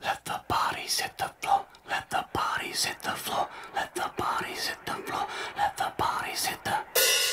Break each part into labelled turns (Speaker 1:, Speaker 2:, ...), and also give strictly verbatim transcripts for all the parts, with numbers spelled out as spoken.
Speaker 1: Let the bodies hit the floor. Let the bodies hit the floor. Let the bodies hit the floor. Let the bodies hit the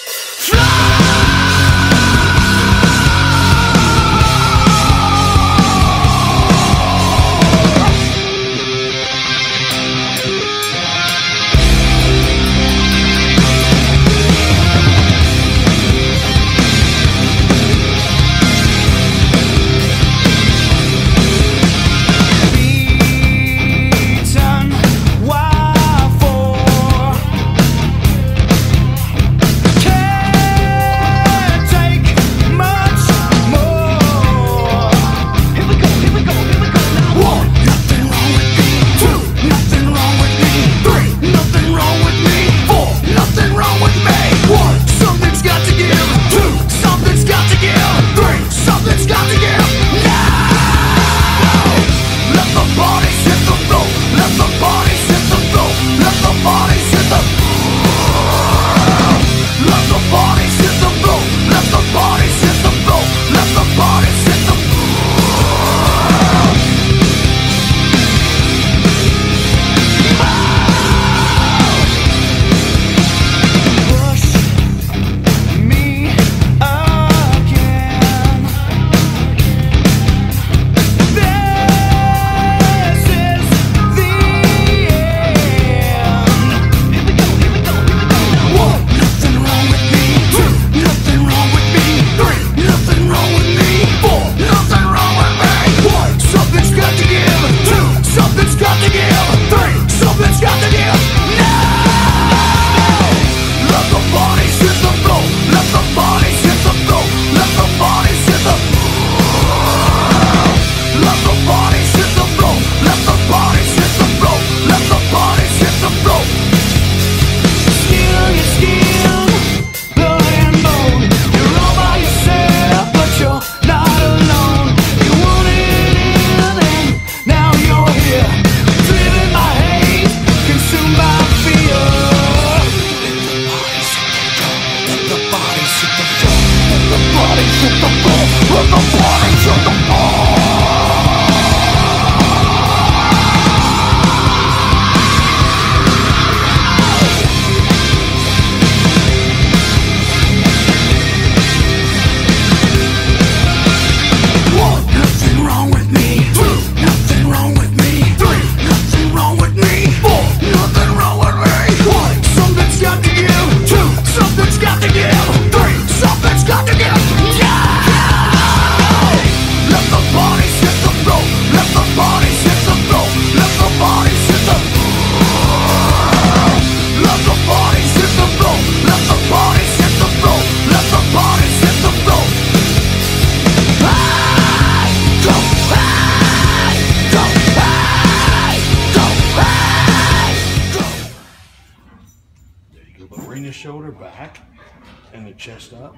Speaker 2: bring the shoulder back and the chest up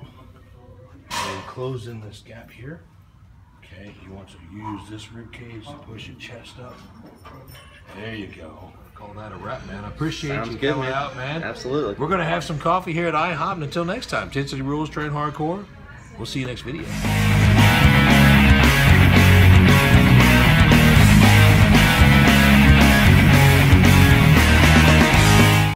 Speaker 2: and close in this gap here. Okay, you want to use this rib cage to push your chest up. There you go. Call that a wrap, man. I appreciate
Speaker 3: Sounds
Speaker 2: you
Speaker 3: good,
Speaker 2: coming
Speaker 3: man.
Speaker 2: out, man.
Speaker 3: Absolutely.
Speaker 2: We're going to have some coffee here at IHOP, and until next time, Tin City Rules, train hardcore. We'll see you next video.